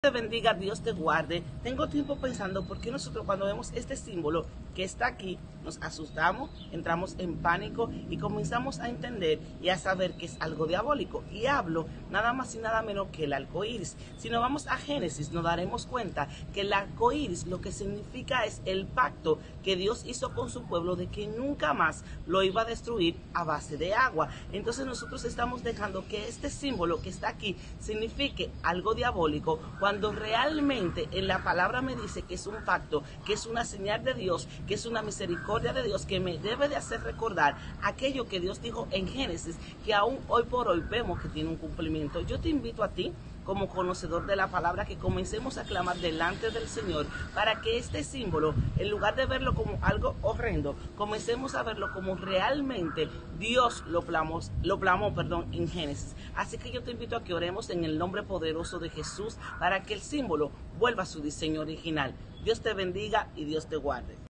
Te bendiga, Dios te guarde. Tengo tiempo pensando por qué nosotros cuando vemos este símbolo que está aquí nos asustamos, entramos en pánico y comenzamos a entender y a saber que es algo diabólico. Y hablo nada más y nada menos que el arco iris. Si nos vamos a Génesis nos daremos cuenta que el arco iris lo que significa es el pacto que Dios hizo con su pueblo de que nunca más lo iba a destruir a base de agua. Entonces nosotros estamos dejando que este símbolo que está aquí signifique algo diabólico cuando realmente en la palabra me dice que es un pacto, que es una señal de Dios, que es una misericordia de Dios, que me debe de hacer recordar aquello que Dios dijo en Génesis, que aún hoy por hoy vemos que tiene un cumplimiento. Yo te invito a ti, como conocedor de la palabra, que comencemos a clamar delante del Señor para que este símbolo, en lugar de verlo como algo horrendo, comencemos a verlo como realmente Dios lo plamó en Génesis. Así que yo te invito a que oremos en el nombre poderoso de Jesús para que el símbolo vuelva a su diseño original. Dios te bendiga y Dios te guarde.